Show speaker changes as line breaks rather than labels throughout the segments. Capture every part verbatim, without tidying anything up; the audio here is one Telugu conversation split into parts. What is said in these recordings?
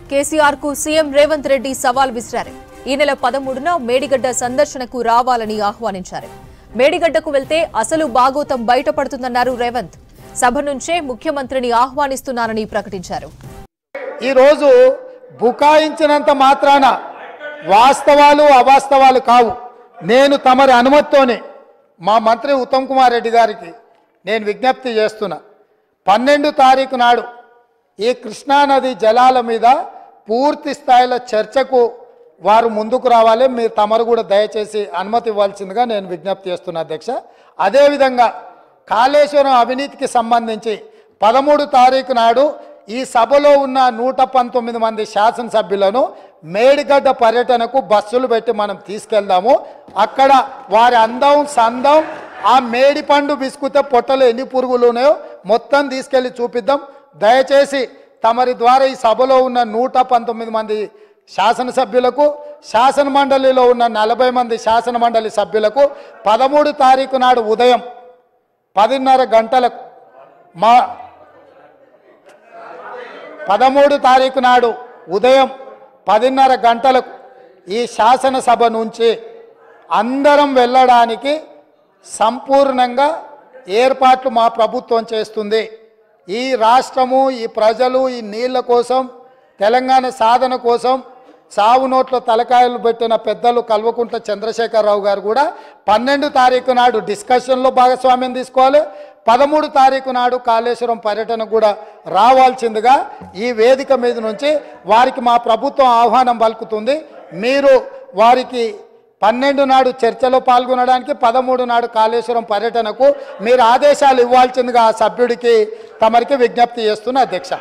కేసీఆర్ కు సీఎం రేవంత్ రెడ్డి సవాల్ విసిరారు. ఈ నెల పదమూడున మేడిగడ్డ సందర్శనకు రావాలని ఆహ్వానించారు. మేడిగడ్డకు వెళ్తే అసలు బాగోతం బయటపడుతుందన్నారు రేవంత్. సభ నుంచే ముఖ్యమంత్రిని ఆహ్వానిస్తున్నానని ప్రకటించారు.
ఈ రోజు బుకాయించినంత మాత్రాన వాస్తవాలు అవాస్తవాలు కావు. నేను తమరి అనుమతితోనే మా మంత్రి ఉత్తమ్ కుమార్ రెడ్డి గారికి నేను విజ్ఞప్తి చేస్తున్నా. పన్నెండు తారీఖు నాడు ఈ కృష్ణానది జలాల మీద పూర్తి స్థాయిలో చర్చకు వారు ముందుకు రావాలి. మీరు తమరు కూడా దయచేసి అనుమతి ఇవ్వాల్సిందిగా నేను విజ్ఞప్తి చేస్తున్నా అధ్యక్ష. అదేవిధంగా కాళేశ్వరం అవినీతికి సంబంధించి పదమూడు తారీఖు నాడు ఈ సభలో ఉన్న నూట పంతొమ్మిది మంది శాసనసభ్యులను మేడిగడ్డ పర్యటనకు బస్సులు పెట్టి మనం తీసుకెళ్దాము. అక్కడ వారి అందం సందం ఆ మేడి పండు బిస్కుతే పొట్టలు ఎన్ని పురుగులు ఉన్నాయో మొత్తం తీసుకెళ్లి చూపిద్దాం. దయచేసి తమరి ద్వారా ఈ సభలో ఉన్న నూట పంతొమ్మిది మంది శాసనసభ్యులకు శాసన మండలిలో ఉన్న నలభై మంది శాసన మండలి సభ్యులకు పదమూడు తారీఖు నాడు ఉదయం పదిన్నర గంటలకు మా పదమూడు తారీఖు నాడు ఉదయం పదిన్నర గంటలకు ఈ శాసనసభ నుంచి అందరం వెళ్ళడానికి సంపూర్ణంగా ఏర్పాట్లు మా ప్రభుత్వం చేస్తుంది. ఈ రాష్ట్రము ఈ ప్రజలు ఈ నీళ్ల కోసం తెలంగాణ సాధన కోసం సావు నోట్ల తలకాయలు పెట్టిన పెద్దలు కల్వకుంట్ల చంద్రశేఖరరావు గారు కూడా పన్నెండు తారీఖు నాడు డిస్కషన్లో భాగస్వామ్యం తీసుకోవాలి. పదమూడు తారీఖు నాడు కాళేశ్వరం పర్యటన కూడా రావాల్సిందిగా ఈ వేదిక మీద నుంచి వారికి మా ప్రభుత్వం ఆహ్వానం పలుకుతుంది. మీరు వారికి పన్నెండు నాడు చర్చలో పాల్గొనడానికి పదమూడు నాడు కాళేశ్వరం పర్యటనకు మీరు ఆదేశాలు ఇవ్వాల్సిందిగా ఆ సభ్యుడికి తమరికి విజ్ఞప్తి చేస్తున్న అధ్యక్ష.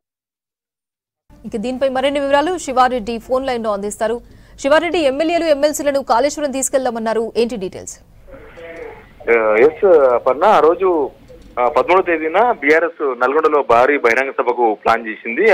ఇక దీనిపై మరిన్ని వివరాలు శివారెడ్డి ఫోన్ లైన్ లో అందిస్తారు. శివారెడ్డి, ఎమ్మెల్యేలు ఎమ్మెల్సీలను కాళేశ్వరం తీసుకెళ్లామన్నారు, ఏంటి డీటెయిల్స్?
ఎస్ పర్ణ, ఆ రోజు పదమూడవ తేదీన బీఆర్ఎస్ నల్గొండలో భారీ బహిరంగ సభకు ప్లాన్ చేసింది.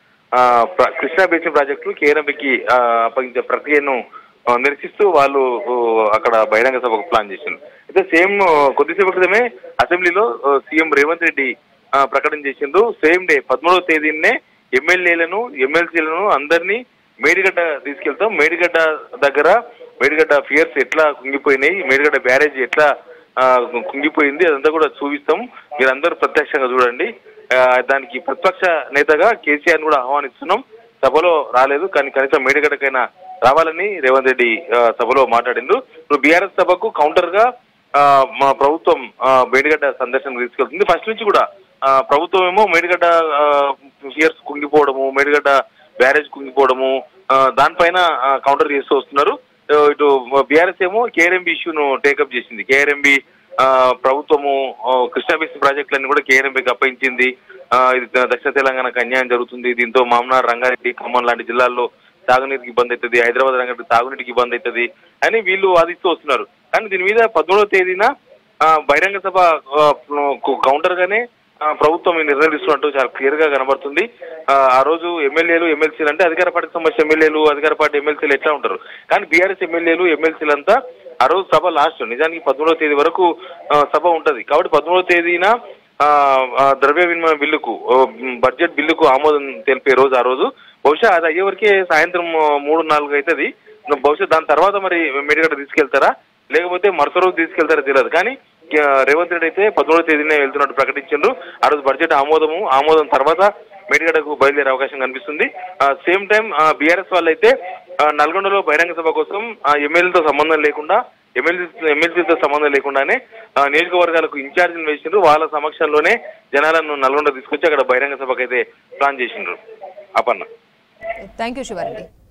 కృష్ణా బేసిన్ ప్రాజెక్టు కేఆర్ఎంబీకి అప్పగించే ప్రక్రియను నిరసిస్తూ వాళ్ళు అక్కడ బహిరంగ సభకు ప్లాన్ చేసింది. అయితే సేమ్ కొద్దిసేపు క్రితమే అసెంబ్లీలో సీఎం రేవంత్ రెడ్డి ప్రకటన చేసిండ్రు. సేమ్ డే పదమూడవ తేదీనే ఎమ్మెల్యేలను ఎమ్మెల్సీలను అందరినీ మేడిగడ్డ తీసుకెళ్తాం. మేడిగడ్డ దగ్గర మేడిగడ్డ ఫియర్స్ ఎట్లా కుంగిపోయినాయి, మేడిగడ్డ బ్యారేజ్ ఎట్లా కుంగిపోయింది, అదంతా కూడా చూపిస్తాం. మీరందరూ ప్రత్యక్షంగా చూడండి. దానికి ప్రతిపక్ష నేతగా కేసీఆర్ కూడా ఆహ్వానిస్తున్నాం. సభలో రాలేదు కానీ కనీసం మేడిగడ్డకైనా రావాలని రేవంత్ రెడ్డి సభలో మాట్లాడిండ్రు. ఇప్పుడు బీఆర్ఎస్ సభకు కౌంటర్ గా మా ప్రభుత్వం మేడిగడ్డ సందర్శనకు తీసుకెళ్తుంది. ఫస్ట్ నుంచి కూడా ప్రభుత్వం ఏమో మేడిగడ్డ ఫియర్స్ కుంగిపోవడము, మేడిగడ్డ బ్యారేజ్ కుంగిపోవడము దానిపైన కౌంటర్ చేస్తూ వస్తున్నారు. ఇటు బీఆర్ఎస్ ఏమో కేఆర్ఎంబీ ఇష్యూను టేకప్ చేసింది. కేఆర్ఎంబీ ప్రభుత్వము కృష్ణా బేసిన్ ప్రాజెక్టులన్నీ కూడా కేఆర్ఎంబీకి అప్పగించింది. ఇది దక్షిణ తెలంగాణకు అన్యాయం జరుగుతుంది, దీంతో మామనార్, రంగారెడ్డి, ఖమ్మం లాంటి జిల్లాల్లో తాగునీటికి ఇబ్బంది అవుతుంది, హైదరాబాద్ రంగారెడ్డి తాగునీటికి ఇబ్బంది అవుతుంది అని వీళ్ళు వాదిస్తూ వస్తున్నారు. కానీ దీని మీద పదమూడవ తేదీన బహిరంగ సభ కౌంటర్ గానే ప్రభుత్వం నిర్ణయం తీసుకున్నట్టు చాలా క్లియర్ గా కనబడుతుంది. ఆ రోజు ఎమ్మెల్యేలు ఎమ్మెల్సీలు అంటే అధికార పార్టీకి సంబంధించిన ఎమ్మెల్యేలు అధికార పార్టీ ఎమ్మెల్సీలు ఎట్లా ఉంటారు, కానీ బీఆర్ఎస్ ఎమ్మెల్యేలు ఎమ్మెల్సీలు అంతా ఆ రోజు సభ లాస్ట్. నిజానికి పదమూడవ తేదీ వరకు సభ ఉంటది కాబట్టి పదమూడవ తేదీన ద్రవ్య వినిమయ బిల్లుకు బడ్జెట్ బిల్లుకు ఆమోదం తెలిపే రోజు ఆ రోజు. బహుశా అది అయ్యే వరకే సాయంత్రం మూడు నాలుగు అవుతుంది. బహుశా దాని తర్వాత మరి మేడిగడ్డ తీసుకెళ్తారా లేకపోతే మరుస రోజు తీసుకెళ్తారా తెలియదు. కానీ రేవంత్ రెడ్డి అయితే పదమూడవ తేదీనే వెళ్తున్నట్టు ప్రకటించారు. ఆ రోజు బడ్జెట్ ఆమోదము ఆమోదం తర్వాత మేడిగడ్డకు బయలుదేరే అవకాశం కనిపిస్తుంది. సేమ్ టైం బీఆర్ఎస్ వాళ్ళు అయితే నల్గొండలో బహిరంగ సభ కోసం ఎమ్మెల్యేలతో సంబంధం లేకుండా ఎమ్మెల్సీ ఎమ్మెల్సీతో సంబంధం లేకుండానే నియోజకవర్గాలకు ఇన్ఛార్జీలు వేసిండ్రు. వాళ్ళ సమక్షంలోనే జనాలను నల్గొండ తీసుకొచ్చి అక్కడ బహిరంగ సభకు అయితే ప్లాన్ చేసిండ్రు. Aparna,
thank you Sivareddy.